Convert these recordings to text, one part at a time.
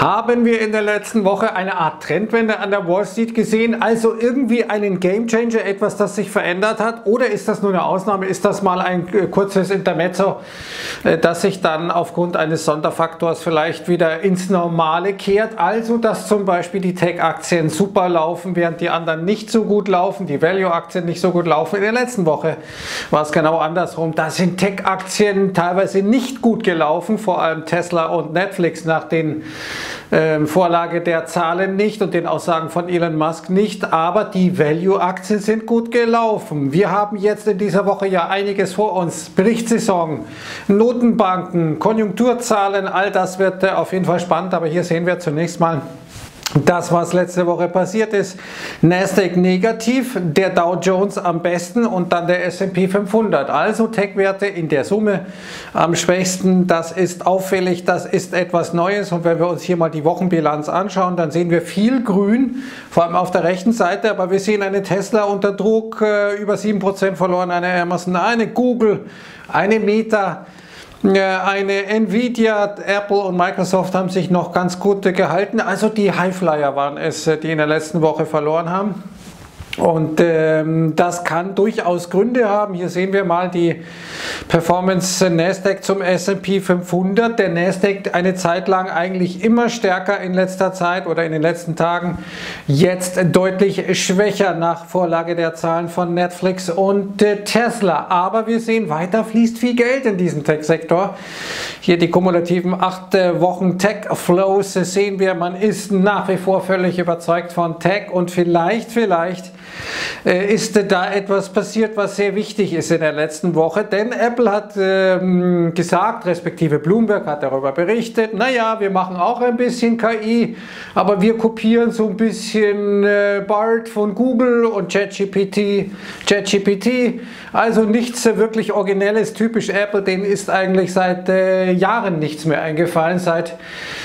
Haben wir in der letzten Woche eine Art Trendwende an der Wall Street gesehen? Also irgendwie einen Gamechanger, etwas, das sich verändert hat? Oder ist das nur eine Ausnahme? Ist das mal ein kurzes Intermezzo, das sich dann aufgrund eines Sonderfaktors vielleicht wieder ins Normale kehrt? Also, dass zum Beispiel die Tech-Aktien super laufen, während die anderen nicht so gut laufen, die Value-Aktien nicht so gut laufen. In der letzten Woche war es genau andersrum. Da sind Tech-Aktien teilweise nicht gut gelaufen, vor allem Tesla und Netflix nach den Vorlage der Zahlen nicht und den Aussagen von Elon Musk nicht, aber die Value-Aktien sind gut gelaufen. Wir haben jetzt in dieser Woche ja einiges vor uns. Berichtssaison, Notenbanken, Konjunkturzahlen, all das wird auf jeden Fall spannend, aber hier sehen wir zunächst mal das, was letzte Woche passiert ist. Nasdaq negativ, der Dow Jones am besten und dann der S&P 500. Also Tech-Werte in der Summe am schwächsten. Das ist auffällig, das ist etwas Neues. Und wenn wir uns hier mal die Wochenbilanz anschauen, dann sehen wir viel Grün, vor allem auf der rechten Seite. Aber wir sehen eine Tesla unter Druck, über 7% verloren, eine Amazon, eine Google, eine Meta. Eine Nvidia, Apple und Microsoft haben sich noch ganz gut gehalten. Also die Highflyer waren es, die in der letzten Woche verloren haben. Und das kann durchaus Gründe haben. Hier sehen wir mal die Performance Nasdaq zum S&P 500. Der Nasdaq eine Zeit lang eigentlich immer stärker in letzter Zeit oder in den letzten Tagen. Jetzt deutlich schwächer nach Vorlage der Zahlen von Netflix und Tesla. Aber wir sehen, weiter fließt viel Geld in diesem Tech-Sektor. Hier die kumulativen 8 Wochen Tech-Flows sehen wir. Man ist nach wie vor völlig überzeugt von Tech und vielleicht ist da etwas passiert, was sehr wichtig ist in der letzten Woche, denn Apple hat gesagt, respektive Bloomberg hat darüber berichtet, naja, wir machen auch ein bisschen KI, aber wir kopieren so ein bisschen BART von Google und ChatGPT, also nichts wirklich Originelles, typisch Apple, denen ist eigentlich seit Jahren nichts mehr eingefallen, seit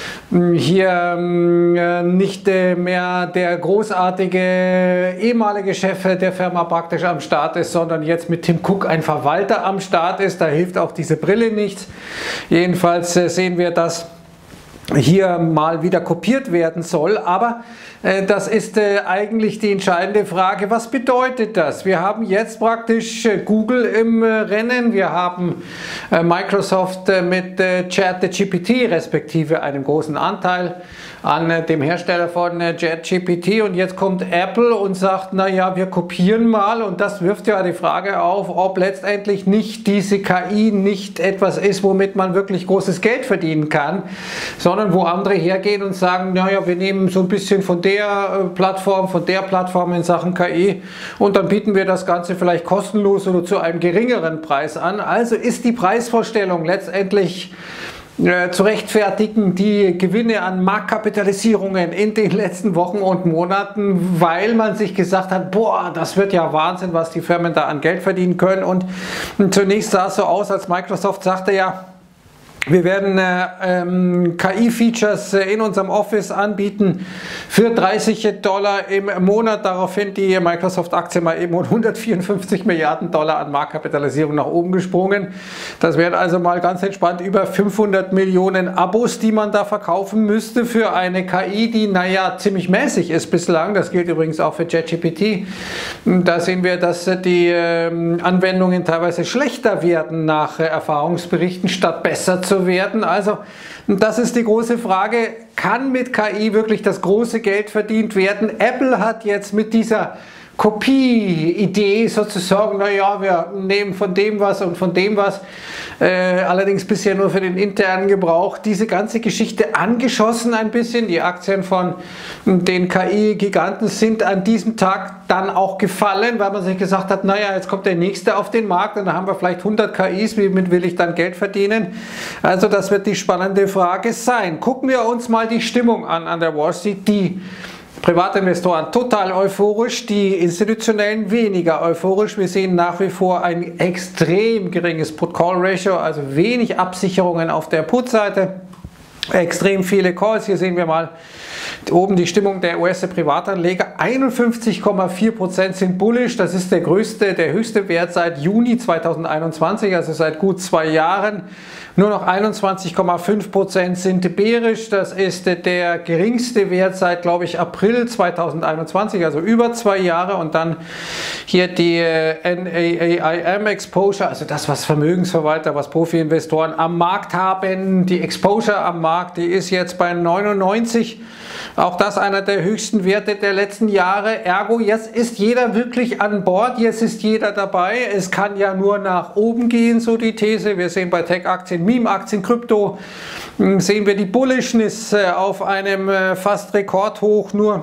hier nicht mehr der großartige ehemalige Chef der Firma praktisch am Start ist, sondern jetzt mit Tim Cook ein Verwalter am Start ist. Da hilft auch diese Brille nichts. Jedenfalls sehen wir, dass hier mal wieder kopiert werden soll, aber das ist eigentlich die entscheidende Frage, was bedeutet das? Wir haben jetzt praktisch Google im Rennen, wir haben Microsoft mit ChatGPT respektive einem großen Anteil an dem Hersteller von ChatGPT und jetzt kommt Apple und sagt, naja, wir kopieren mal und das wirft ja die Frage auf, ob letztendlich nicht diese KI nicht etwas ist, womit man wirklich großes Geld verdienen kann, sondern wo andere hergehen und sagen, naja, wir nehmen so ein bisschen von der Plattform in Sachen KI und dann bieten wir das Ganze vielleicht kostenlos oder zu einem geringeren Preis an. Also ist die Preisvorstellung letztendlich zu rechtfertigen, die Gewinne an Marktkapitalisierungen in den letzten Wochen und Monaten, weil man sich gesagt hat, boah, das wird ja Wahnsinn, was die Firmen da an Geld verdienen können. Und zunächst sah es so aus, als Microsoft sagte ja, wir werden KI-Features in unserem Office anbieten für $30 im Monat. Daraufhin die Microsoft-Aktie mal eben 154 Milliarden Dollar an Marktkapitalisierung nach oben gesprungen. Das wären also mal ganz entspannt über 500 Millionen Abos, die man da verkaufen müsste für eine KI, die naja ziemlich mäßig ist bislang. Das gilt übrigens auch für ChatGPT. Da sehen wir, dass die Anwendungen teilweise schlechter werden nach Erfahrungsberichten, statt besser zu werden. Also das ist die große Frage, kann mit KI wirklich das große Geld verdient werden? Apple hat jetzt mit dieser Kopie-Idee sozusagen, naja, wir nehmen von dem was und von dem was, allerdings bisher nur für den internen Gebrauch, diese ganze Geschichte angeschossen ein bisschen. Die Aktien von den KI-Giganten sind an diesem Tag dann auch gefallen, weil man sich gesagt hat, naja, jetzt kommt der nächste auf den Markt und da haben wir vielleicht 100 KIs, womit will ich dann Geld verdienen? Also das wird die spannende Frage sein. Gucken wir uns mal die Stimmung an der Wall Street, die Privatinvestoren total euphorisch, die institutionellen weniger euphorisch. Wir sehen nach wie vor ein extrem geringes Put-Call-Ratio, also wenig Absicherungen auf der Put-Seite. extrem viele Calls. Hier sehen wir mal oben die Stimmung der US-Privatanleger. 51,4% sind bullish. Das ist der höchste Wert seit Juni 2021, also seit gut 2 Jahren. Nur noch 21,5% sind bärisch. Das ist der geringste Wert seit, glaube ich, April 2021, also über 2 Jahre. Und dann hier die NAAIM Exposure, also das, was Vermögensverwalter, was Profi-Investoren am Markt haben. Die Exposure am Markt, die ist jetzt bei 99. Auch das einer der höchsten Werte der letzten Jahre. Ergo, jetzt ist jeder wirklich an Bord, jetzt ist jeder dabei. Es kann ja nur nach oben gehen, so die These. Wir sehen bei Tech-Aktien, Meme-Aktien, Krypto, sehen wir die Bullishness auf einem fast Rekordhoch. Nur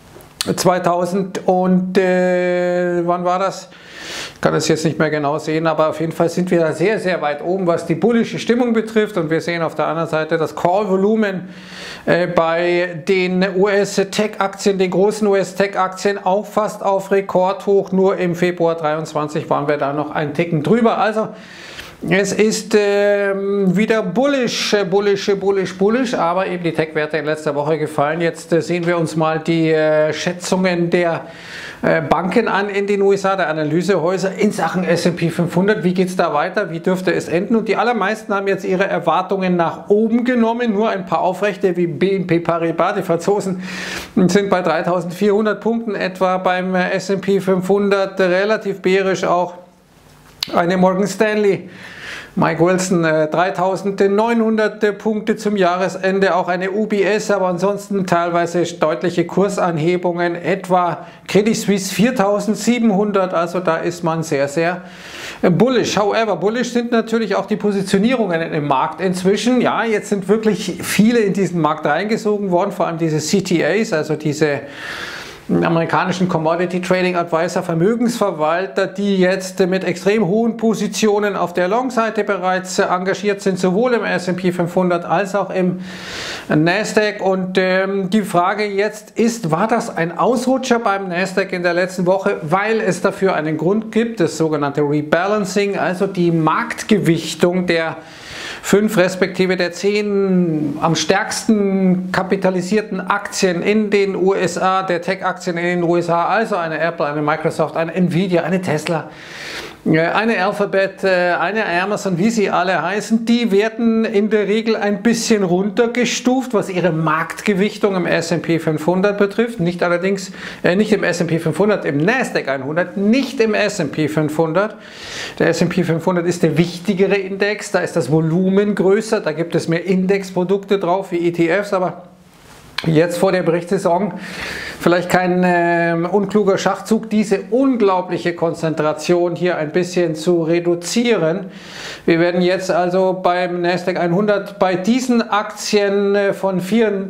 2000 und wann war das? Ich kann es jetzt nicht mehr genau sehen, aber auf jeden Fall sind wir da sehr, sehr weit oben, was die bullische Stimmung betrifft. Und wir sehen auf der anderen Seite das Call-Volumen bei den US-Tech-Aktien, den großen US-Tech-Aktien auch fast auf Rekordhoch. Nur im Februar 23 waren wir da noch einen Ticken drüber. Also es ist wieder bullish, aber eben die Tech-Werte in letzter Woche gefallen. Jetzt sehen wir uns mal die Schätzungen der Banken an in den USA, der Analysehäuser in Sachen S&P 500. Wie geht es da weiter? Wie dürfte es enden? Und die allermeisten haben jetzt ihre Erwartungen nach oben genommen. Nur ein paar Aufrechte wie BNP Paribas, die Franzosen, sind bei 3.400 Punkten etwa beim S&P 500, relativ bärisch auch eine Morgan Stanley. Mike Wilson, 3.900 Punkte zum Jahresende, auch eine UBS, aber ansonsten teilweise deutliche Kursanhebungen, etwa Credit Suisse 4.700, also da ist man sehr, sehr bullish. However, bullish sind natürlich auch die Positionierungen im Markt inzwischen. Ja, jetzt sind wirklich viele in diesen Markt reingesogen worden, vor allem diese CTAs, also diese amerikanischen Commodity Trading Advisor, Vermögensverwalter, die jetzt mit extrem hohen Positionen auf der Long-Seite bereits engagiert sind, sowohl im S&P 500 als auch im Nasdaq. Und die Frage jetzt ist, war das ein Ausrutscher beim Nasdaq in der letzten Woche, weil es dafür einen Grund gibt, das sogenannte Rebalancing, also die Marktgewichtung der 5 respektive der 10 am stärksten kapitalisierten Aktien in den USA, der Tech-Aktien in den USA, also eine Apple, eine Microsoft, eine Nvidia, eine Tesla, eine Alphabet, eine Amazon, wie sie alle heißen, die werden in der Regel ein bisschen runtergestuft, was ihre Marktgewichtung im S&P 500 betrifft, nicht allerdings, nicht im S&P 500, im Nasdaq 100, nicht im S&P 500. Der S&P 500 ist der wichtigere Index, da ist das Volumen größer, da gibt es mehr Indexprodukte drauf wie ETFs, aber jetzt vor der Berichtssaison vielleicht kein unkluger Schachzug, diese unglaubliche Konzentration hier ein bisschen zu reduzieren. Wir werden jetzt also beim Nasdaq 100 bei diesen Aktien von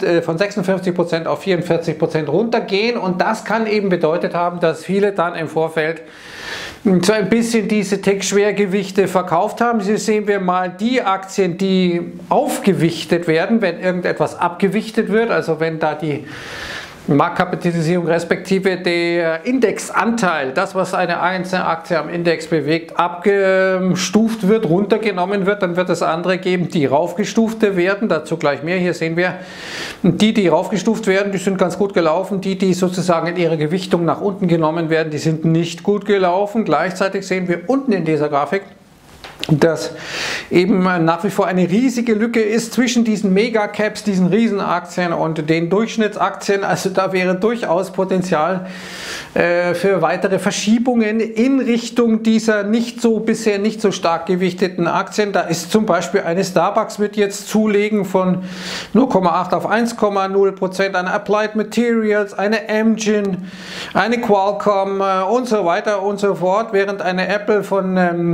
56% auf 44% runtergehen, und das kann eben bedeutet haben, dass viele dann im Vorfeld so ein bisschen diese Tech-Schwergewichte verkauft haben. Hier sehen wir mal die Aktien, die aufgewichtet werden, wenn irgendetwas abgewichtet wird, also wenn da die Marktkapitalisierung respektive der Indexanteil, das was eine einzelne Aktie am Index bewegt, abgestuft wird, runtergenommen wird, dann wird es andere geben, die raufgestufte werden, dazu gleich mehr. Hier sehen wir, die raufgestuft werden, die sind ganz gut gelaufen, die sozusagen in ihrer Gewichtung nach unten genommen werden, die sind nicht gut gelaufen. Gleichzeitig sehen wir unten in dieser Grafik, dass eben nach wie vor eine riesige Lücke ist zwischen diesen Megacaps, diesen Riesenaktien und den Durchschnittsaktien. Also da wäre durchaus Potenzial für weitere Verschiebungen in Richtung dieser bisher nicht so stark gewichteten Aktien. Da ist zum Beispiel eine Starbucks wird jetzt zulegen von 0,8 auf 1,0%, eine Applied Materials, eine Amgen, eine Qualcomm und so weiter und so fort, während eine Apple von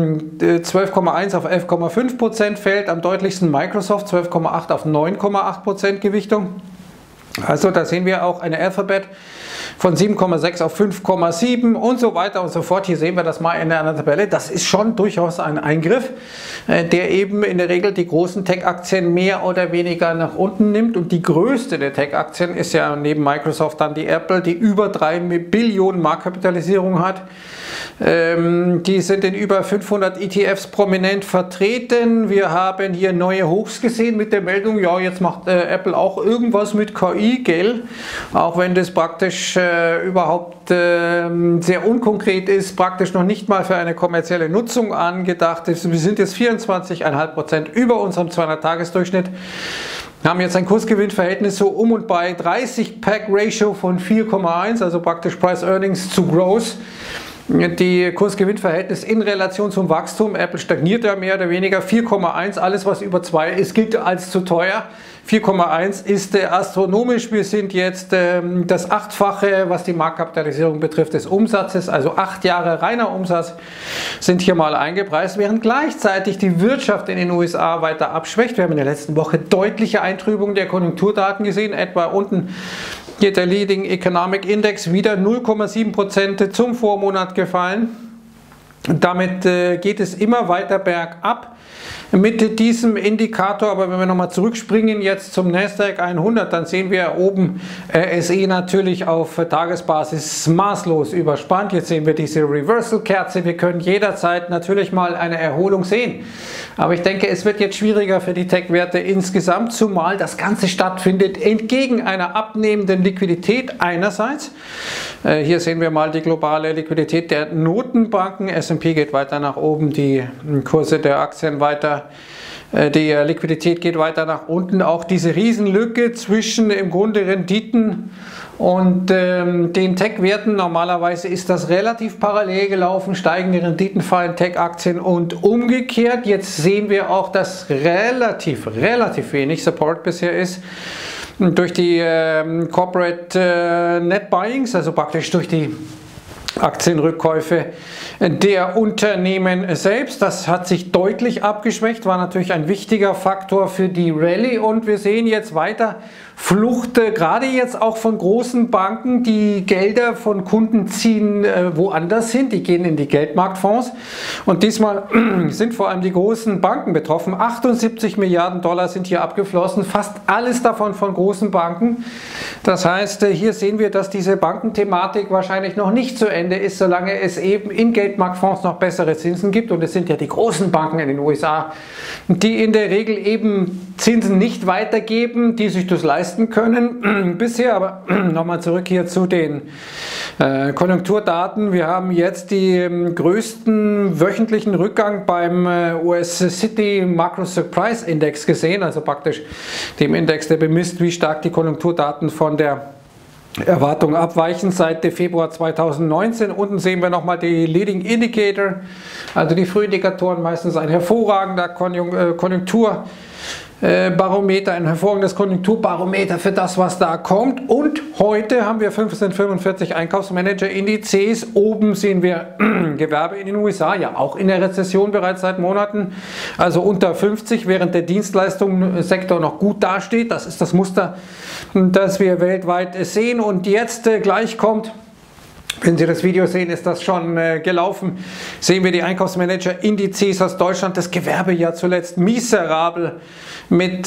12,1 auf 11,5% fällt, am deutlichsten Microsoft 12,8 auf 9,8% Gewichtung. Also da sehen wir auch eine Alphabet von 7,6 auf 5,7 und so weiter und so fort. Hier sehen wir das mal in einer Tabelle. Das ist schon durchaus ein Eingriff, der eben in der Regel die großen Tech-Aktien mehr oder weniger nach unten nimmt. Und die größte der Tech-Aktien ist ja neben Microsoft dann die Apple, die über 3 Billionen Marktkapitalisierung hat. Die sind in über 500 ETFs prominent vertreten. Wir haben hier neue Hochs gesehen mit der Meldung, ja, jetzt macht Apple auch irgendwas mit KI, gell? Auch wenn das praktisch überhaupt sehr unkonkret ist, praktisch noch nicht mal für eine kommerzielle Nutzung angedacht ist. Wir sind jetzt 24,5% über unserem 200-Tages-Durchschnitt. Haben jetzt ein Kursgewinnverhältnis so um und bei 30 PEG-Ratio von 4,1, also praktisch Price Earnings zu Gross. Die Kursgewinnverhältnis in Relation zum Wachstum, Apple stagniert ja mehr oder weniger, 4,1, alles was über 2 ist, gilt als zu teuer. 4,1 ist astronomisch, wir sind jetzt das 8-fache, was die Marktkapitalisierung betrifft, des Umsatzes, also 8 Jahre reiner Umsatz sind hier mal eingepreist, während gleichzeitig die Wirtschaft in den USA weiter abschwächt. Wir haben in der letzten Woche deutliche Eintrübung der Konjunkturdaten gesehen, etwa unten geht der Leading Economic Index wieder 0,7% zum Vormonat gefallen. Damit geht es immer weiter bergab mit diesem Indikator, aber wenn wir nochmal zurückspringen jetzt zum Nasdaq 100, dann sehen wir oben SE natürlich auf Tagesbasis maßlos überspannt. Jetzt sehen wir diese Reversal-Kerze, wir können jederzeit natürlich mal eine Erholung sehen. Aber ich denke, es wird jetzt schwieriger für die Tech-Werte insgesamt, zumal das Ganze stattfindet entgegen einer abnehmenden Liquidität einerseits. Hier sehen wir mal die globale Liquidität der Notenbanken. S&P geht weiter nach oben, die Kurse der Aktien weiter. Die Liquidität geht weiter nach unten. Auch diese Riesenlücke zwischen im Grunde Renditen und den Tech-Werten, normalerweise ist das relativ parallel gelaufen, steigende Renditen fallen Tech-Aktien und umgekehrt. Jetzt sehen wir auch, dass relativ wenig Support bisher ist. Durch die Corporate Net Buyings, also praktisch durch die Aktienrückkäufe der Unternehmen selbst. Das hat sich deutlich abgeschwächt, war natürlich ein wichtiger Faktor für die Rallye und wir sehen jetzt weiter Flucht, gerade jetzt auch von großen Banken, die Gelder von Kunden ziehen woanders hin, die gehen in die Geldmarktfonds und diesmal sind vor allem die großen Banken betroffen. 78 Milliarden Dollar sind hier abgeflossen, fast alles davon von großen Banken. Das heißt, hier sehen wir, dass diese Bankenthematik wahrscheinlich noch nicht zu Ende ist, solange es eben in Geldmarktfonds noch bessere Zinsen gibt und es sind ja die großen Banken in den USA, die in der Regel eben Zinsen nicht weitergeben, die sich das leisten können bisher. Aber nochmal zurück hier zu den Konjunkturdaten. Wir haben jetzt den größten wöchentlichen Rückgang beim US City Macro Surprise Index gesehen, also praktisch dem Index, der bemisst, wie stark die Konjunkturdaten von der Erwartung abweichen seit Februar 2019. Unten sehen wir nochmal die Leading Indicator, also die Frühindikatoren, meistens ein hervorragender Konjunkturbarometer, ein hervorragendes Konjunkturbarometer für das, was da kommt. Und heute haben wir 1545 Einkaufsmanager-Indizes. Oben sehen wir Gewerbe in den USA, ja auch in der Rezession bereits seit Monaten, also unter 50, während der Dienstleistungssektor noch gut dasteht. Das ist das Muster, das wir weltweit sehen. Und jetzt gleich kommt, wenn Sie das Video sehen, ist das schon gelaufen, sehen wir die Einkaufsmanager-Indizes aus Deutschland, das Gewerbe ja zuletzt miserabel mit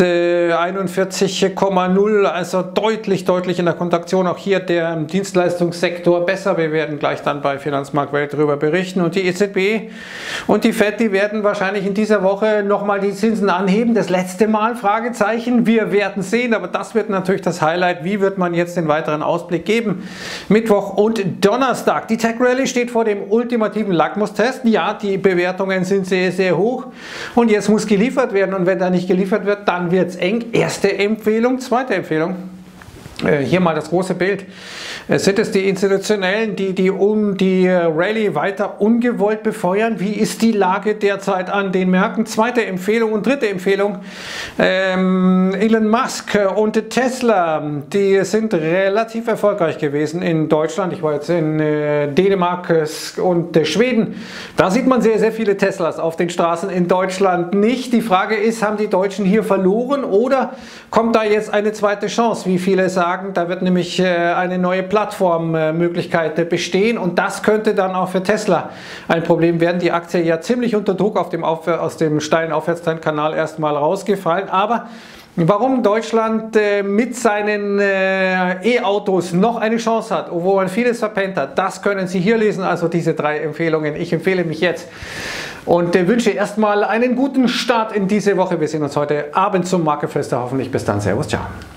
41,0, also deutlich in der Kontraktion. Auch hier der Dienstleistungssektor besser. Wir werden gleich dann bei Finanzmarktwelt darüber berichten. Und die EZB und die FED, die werden wahrscheinlich in dieser Woche nochmal die Zinsen anheben. Das letzte Mal, Fragezeichen. Wir werden sehen, aber das wird natürlich das Highlight. Wie wird man jetzt den weiteren Ausblick geben? Mittwoch und Donnerstag. Die Tech Rally steht vor dem ultimativen Lackmustest. Ja, die Bewertungen sind sehr hoch und jetzt muss geliefert werden. Und wenn da nicht geliefert wird, dann wird es eng. Erste Empfehlung, zweite Empfehlung. Hier mal das große Bild. Sind es die Institutionellen, die um die Rallye weiter ungewollt befeuern? Wie ist die Lage derzeit an den Märkten? Zweite Empfehlung und dritte Empfehlung. Elon Musk und Tesla, die sind relativ erfolgreich gewesen in Deutschland. Ich war jetzt in Dänemark und Schweden. Da sieht man sehr viele Teslas auf den Straßen, in Deutschland nicht. Die Frage ist, haben die Deutschen hier verloren oder kommt da jetzt eine zweite Chance, wie viele sagen? sagen, da wird nämlich eine neue Plattformmöglichkeit bestehen und das könnte dann auch für Tesla ein Problem werden. Die Aktie ja ziemlich unter Druck aus dem steilen Aufwärtstrendkanal erstmal rausgefallen, aber warum Deutschland mit seinen E-Autos noch eine Chance hat, obwohl man vieles verpennt hat, das können Sie hier lesen, also diese 3 Empfehlungen. Ich empfehle mich jetzt und wünsche erstmal einen guten Start in diese Woche. Wir sehen uns heute Abend zum Marktgeflüster hoffentlich. Bis dann, Servus, ciao.